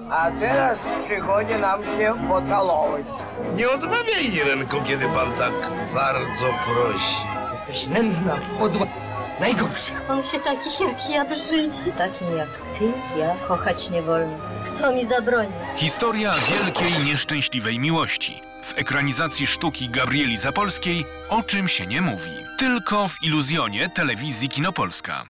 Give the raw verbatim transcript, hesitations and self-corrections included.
A teraz przychodzi nam się pocałować. Nie odmawiaj, Irenko, kiedy pan tak bardzo prosi. Jesteś nędzna, podła, najgorsza. On się takich jak ja brzydzi. Takim jak ty, ja kochać nie wolno. Kto mi zabroni? Historia wielkiej, nieszczęśliwej miłości. W ekranizacji sztuki Gabrieli Zapolskiej O czym się nie mówi. Tylko w Iluzjonie telewizji Kinopolska.